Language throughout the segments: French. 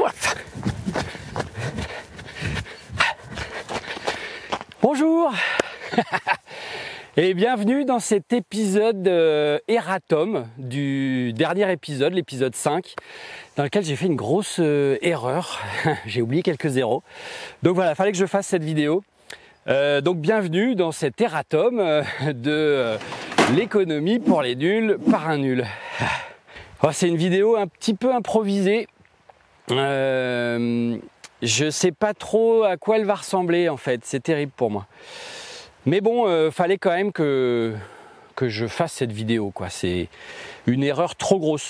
Bonjour et bienvenue dans cet épisode erratum du dernier épisode, l'épisode 5, dans lequel j'ai fait une grosse erreur. J'ai oublié quelques zéros. Donc voilà, il fallait que je fasse cette vidéo. Donc bienvenue dans cet erratum de l'économie pour les nuls par un nul. Oh, c'est une vidéo un petit peu improvisée. Je sais pas trop à quoi elle va ressembler en fait, c'est terrible pour moi. Mais bon, fallait quand même que je fasse cette vidéo, quoi. C'est une erreur trop grosse.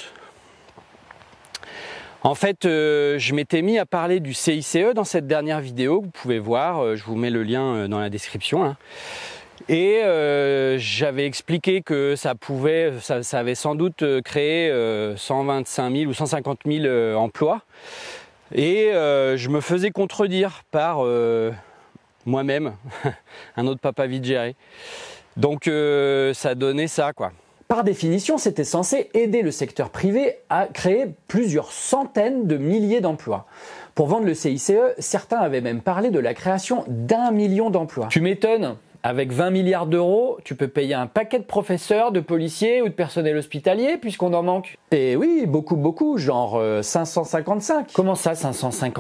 En fait, je m'étais mis à parler du CICE dans cette dernière vidéo, vous pouvez voir, je vous mets le lien dans la description. Hein. Et j'avais expliqué que ça avait sans doute créé 125 000 ou 150 000 emplois. Et je me faisais contredire par moi-même, un autre papa vite géré. Donc ça donnait ça, quoi. Par définition, c'était censé aider le secteur privé à créer plusieurs centaines de milliers d'emplois. Pour vendre le CICE, certains avaient même parlé de la création d'1 million d'emplois. Tu m'étonnes, avec 20 milliards d'euros, tu peux payer un paquet de professeurs, de policiers ou de personnel hospitalier puisqu'on en manque. Et oui, beaucoup, genre 555. Comment ça, 555 ?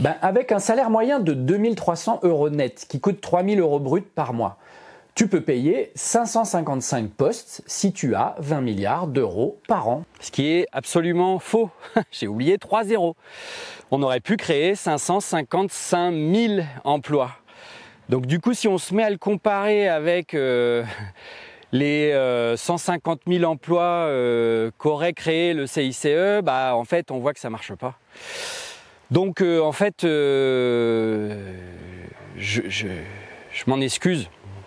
Ben, avec un salaire moyen de 2300 € net, qui coûte 3000 € bruts par mois. Tu peux payer 555 postes si tu as 20 milliards d'euros par an. Ce qui est absolument faux. J'ai oublié 3 zéros. On aurait pu créer 555 000 emplois. Donc du coup, si on se met à le comparer avec les 150 000 emplois qu'aurait créé le CICE, bah en fait, on voit que ça marche pas. Donc en fait, je m'en excuse.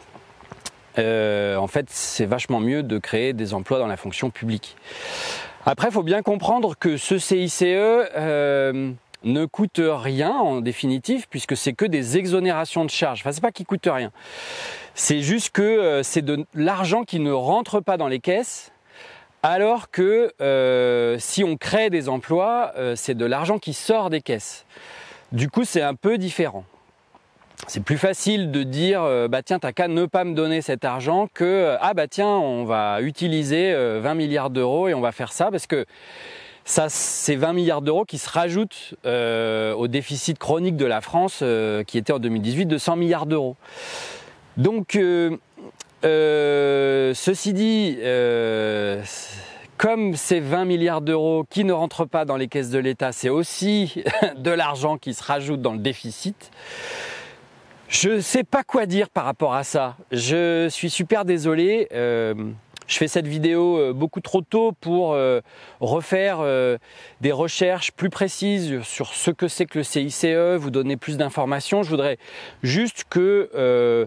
En fait, c'est vachement mieux de créer des emplois dans la fonction publique. Après, il faut bien comprendre que ce CICE ne coûte rien en définitive, puisque c'est que des exonérations de charges. Enfin, c'est pas qu'il coûte rien. C'est juste que c'est de l'argent qui ne rentre pas dans les caisses, alors que si on crée des emplois, c'est de l'argent qui sort des caisses. Du coup, c'est un peu différent. C'est plus facile de dire bah tiens, t'as qu'à ne pas me donner cet argent que ah bah tiens, on va utiliser 20 milliards d'euros et on va faire ça, parce que ça, c'est 20 milliards d'euros qui se rajoutent au déficit chronique de la France qui était en 2018 de 100 milliards d'euros. Donc ceci dit, comme ces 20 milliards d'euros qui ne rentrent pas dans les caisses de l'État, c'est aussi de l'argent qui se rajoute dans le déficit. Je ne sais pas quoi dire par rapport à ça. Je suis super désolé. Je fais cette vidéo beaucoup trop tôt pour refaire des recherches plus précises sur ce que c'est que le CICE, vous donner plus d'informations. Je voudrais juste que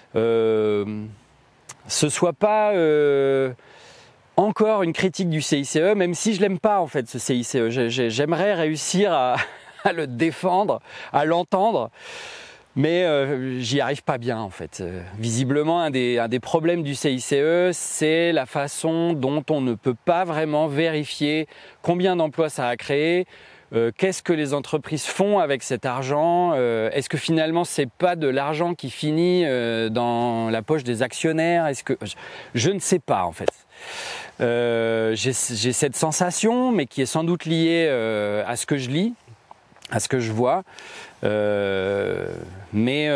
ce soit pas encore une critique du CICE, même si je l'aime pas en fait ce CICE. J'aimerais réussir à le défendre, à l'entendre. Mais j'y arrive pas bien en fait. Visiblement, un des problèmes du CICE, c'est la façon dont on ne peut pas vraiment vérifier combien d'emplois ça a créé, qu'est-ce que les entreprises font avec cet argent, est-ce que finalement c'est pas de l'argent qui finit dans la poche des actionnaires, est-ce que je ne sais pas en fait. J'ai cette sensation, mais qui est sans doute liée à ce que je lis, à ce que je vois. Mais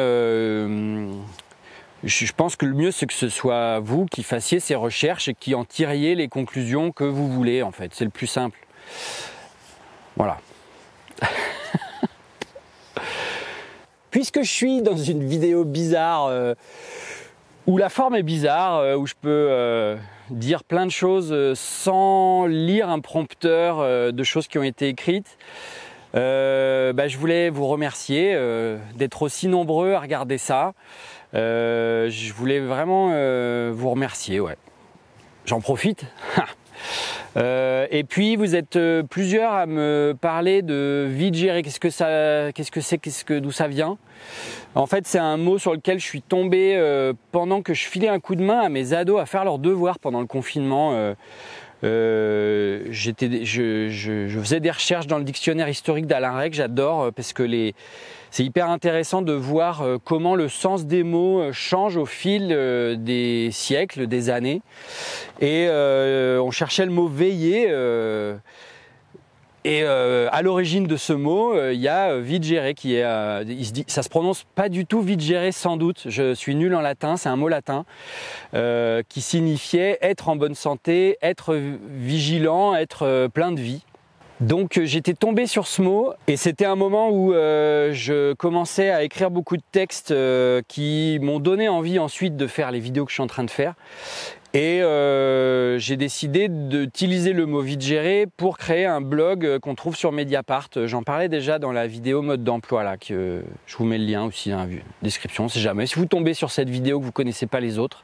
je pense que le mieux, c'est que ce soit vous qui fassiez ces recherches et qui en tiriez les conclusions que vous voulez, en fait. C'est le plus simple. Voilà. Puisque je suis dans une vidéo bizarre, où la forme est bizarre, où je peux dire plein de choses sans lire un prompteur de choses qui ont été écrites, je voulais vous remercier d'être aussi nombreux à regarder ça. Je voulais vraiment vous remercier, ouais. J'en profite. Et puis vous êtes plusieurs à me parler de vite gérer. D'où ça vient? En fait, c'est un mot sur lequel je suis tombé pendant que je filais un coup de main à mes ados à faire leurs devoirs pendant le confinement. je faisais des recherches dans le dictionnaire historique d'Alain Rey, que j'adore, parce que c'est hyper intéressant de voir comment le sens des mots change au fil des siècles, des années. Et on cherchait le mot veiller. Et à l'origine de ce mot, il y a vigere qui est, ça se prononce pas du tout vigere sans doute. Je suis nul en latin, c'est un mot latin qui signifiait être en bonne santé, être vigilant, être plein de vie. Donc j'étais tombé sur ce mot et c'était un moment où je commençais à écrire beaucoup de textes qui m'ont donné envie ensuite de faire les vidéos que je suis en train de faire. Et j'ai décidé d'utiliser le mot vigere pour créer un blog qu'on trouve sur Mediapart. J'en parlais déjà dans la vidéo mode d'emploi là, que je vous mets le lien aussi dans la description, si jamais. Si vous tombez sur cette vidéo que vous ne connaissez pas les autres.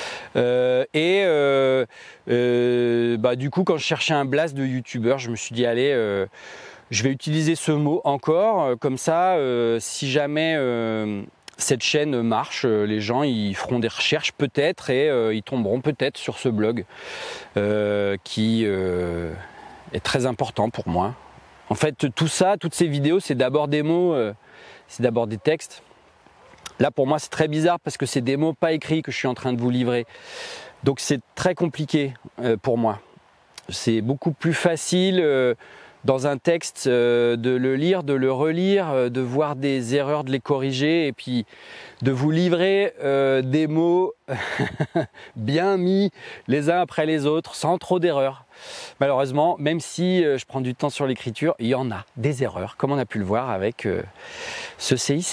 Du coup, quand je cherchais un blast de youtubeur, je me suis dit allez, je vais utiliser ce mot encore, comme ça, si jamais cette chaîne marche, les gens ils feront des recherches peut-être et ils tomberont peut-être sur ce blog qui est très important pour moi. En fait, tout ça, toutes ces vidéos, c'est d'abord des mots, c'est d'abord des textes. Là, pour moi, c'est très bizarre parce que c'est des mots pas écrits que je suis en train de vous livrer. Donc, c'est très compliqué pour moi. C'est beaucoup plus facile dans un texte de le lire, de le relire, de voir des erreurs, de les corriger et puis de vous livrer des mots bien mis les uns après les autres, sans trop d'erreurs. Malheureusement, même si je prends du temps sur l'écriture, il y en a des erreurs, comme on a pu le voir avec ce CICE.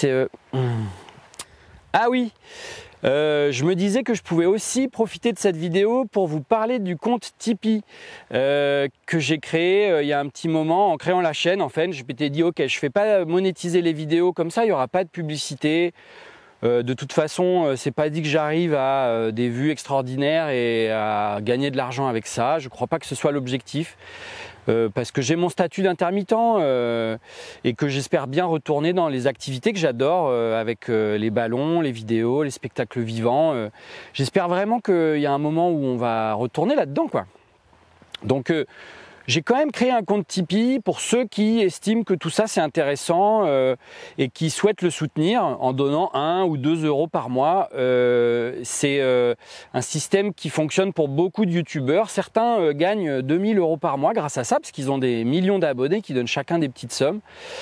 Ah oui, je me disais que je pouvais aussi profiter de cette vidéo pour vous parler du compte Tipeee que j'ai créé il y a un petit moment en créant la chaîne. En fait, je m'étais dit ok, je ne fais pas monétiser les vidéos comme ça, il n'y aura pas de publicité. De toute façon, c'est pas dit que j'arrive à des vues extraordinaires et à gagner de l'argent avec ça. Je ne crois pas que ce soit l'objectif. Parce que j'ai mon statut d'intermittent et que j'espère bien retourner dans les activités que j'adore avec les ballons, les vidéos, les spectacles vivants. J'espère vraiment qu'il y a un moment où on va retourner là-dedans, quoi. Donc j'ai quand même créé un compte Tipeee pour ceux qui estiment que tout ça c'est intéressant et qui souhaitent le soutenir en donnant 1 ou 2 euros par mois. C'est un système qui fonctionne pour beaucoup de youtubeurs. Certains gagnent 2000 euros par mois grâce à ça parce qu'ils ont des millions d'abonnés qui donnent chacun des petites sommes.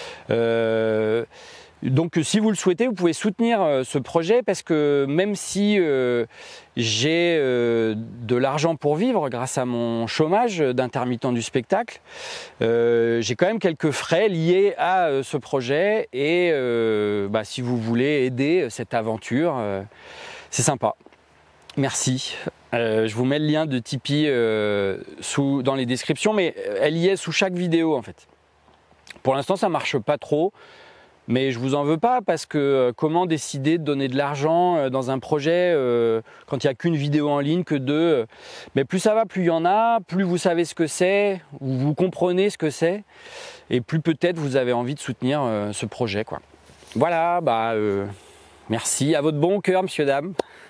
Donc si vous le souhaitez, vous pouvez soutenir ce projet parce que même si j'ai de l'argent pour vivre grâce à mon chômage d'intermittent du spectacle, j'ai quand même quelques frais liés à ce projet et si vous voulez aider cette aventure, c'est sympa. Merci. Je vous mets le lien de Tipeee dans les descriptions, mais elle y est sous chaque vidéo en fait. Pour l'instant, ça marche pas trop. Mais je vous en veux pas parce que comment décider de donner de l'argent dans un projet quand il n'y a qu'une vidéo en ligne, que 2. Mais plus ça va, plus il y en a, plus vous savez ce que c'est, vous comprenez ce que c'est, et plus peut-être vous avez envie de soutenir ce projet, quoi. Voilà, merci, à votre bon cœur, monsieur, dame.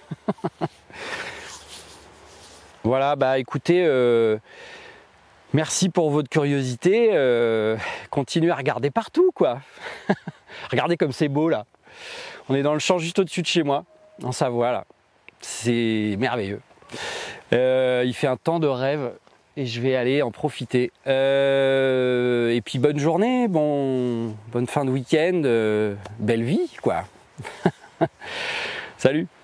Voilà, écoutez, merci pour votre curiosité, continuez à regarder partout, quoi. Regardez comme c'est beau là. On est dans le champ juste au-dessus de chez moi, en Savoie là. C'est merveilleux. Il fait un temps de rêve et je vais aller en profiter. Et puis bonne journée, bonne fin de week-end, belle vie quoi. Salut.